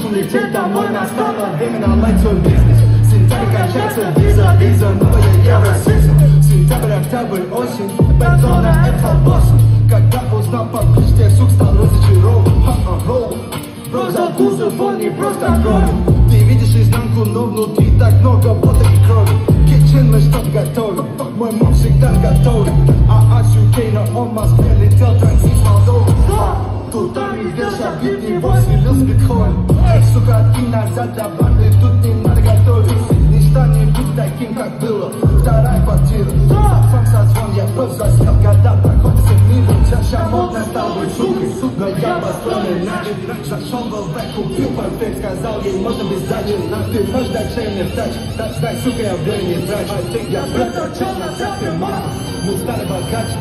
должен лететь домой, настало время наладить свой бизнес. Сентябрь кончается, виза, новая евросессия. Сентябрь, октябрь, осень, бетона, это босс. Когда узнал поближе, сук стал разочарован. Бро за кузов, он не просто громит. Ты видишь изнанку, но внутри так много пота и крови. Kitchen мы что-то готовим, мой муж всегда готовит. А от UK на он Москве летел транзит Молдовы. Тут там и вверх, бит его свелил с биткоин. Сука, ты назад до банды, тут не надо готовить. Ничто не будет таким, как было. Вторая квартира, сам созвон, я просто заснял. Года проходят все мимо, чаша модно стал быть сукой. Но я построен иначе. Зашел в ЛБ, купил портфель, сказал ей, можно без дачи. Ты можешь дать чай мне в тачке. Дай, сука, я время не трачу. Я приточил на цепи, мама, мы стали богаче.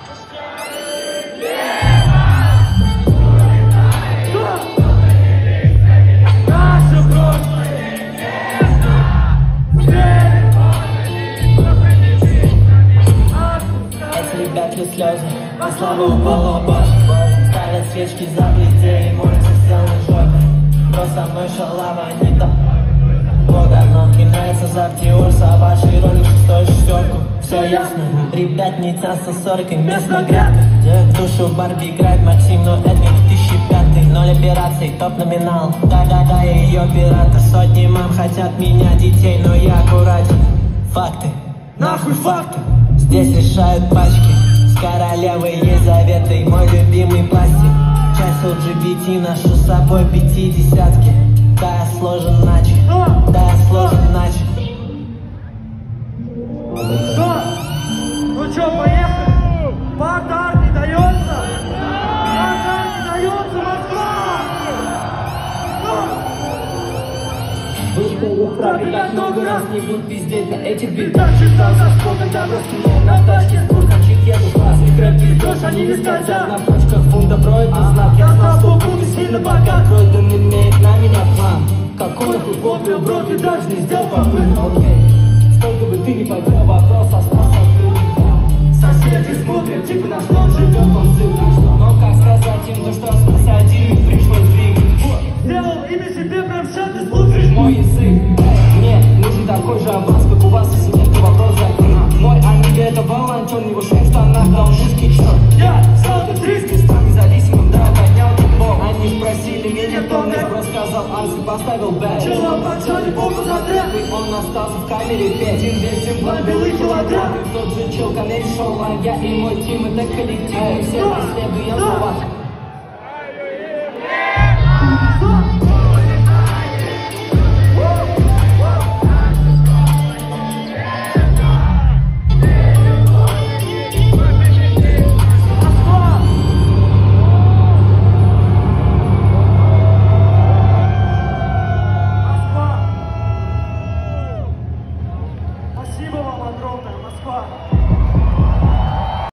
Слезы, на славу упала башня. Ставят свечки за плетей, молятся сделанной жопе. Кто со мной шалава, не то Бога, но мне нравится Заптиурса, вашей роли шестой шестерку. Все ясно, ребят, не тянется 40 и местная грядка. В душу Барби играет Максим, но это 2005. Ноль операций, топ номинал. Да, я ее оператор. Сотни мам хотят меня детей, но я аккуратен. Факты, нахуй факты. Здесь решают пачки. Королевой Елизаветой, мой любимый пластик. Часть LGBT, ношу с собой пятидесятки. Да, я сложен иначе, Ну чё, поехали? Подарок не дается! Москва! Так много раз не буду пиздеть на этих битах. Читал за спокой, я растянул на тачке. Сколько еду, классный крэп пиздёшь, они не скатят. На почках фунта бро, это знак. Я знал, что буду сильно богат. Кройден имеет на меня план. Какой хуй попил, бро, ты даже не сделал попытку. Сколько бы ты ни поднял, вопрос остался открытым. Соседи смотрят, типа на что он живет, он цикличный. Но как сказать им, то что спасателей пришлось двигать. Сделал имя себе, прям сейчас ты слушаешь мой язык. Мне нужен такой же аванс, как у вас, если нет, то вопрос закрыт. Мой амиго это волонтер, не в ушах штанах, дал мужский черт. Я взял этот риск и стал независимым, да, поднял футбол. Они спросили меня, кто мне рассказал, Арси поставил бэк. Чела почали бомбу задряд. И он остался в камере 5. 1-200 план, белый килограмм. Тот же чел, камень шел, а я и мой тим, это коллектив. Мы все преследуем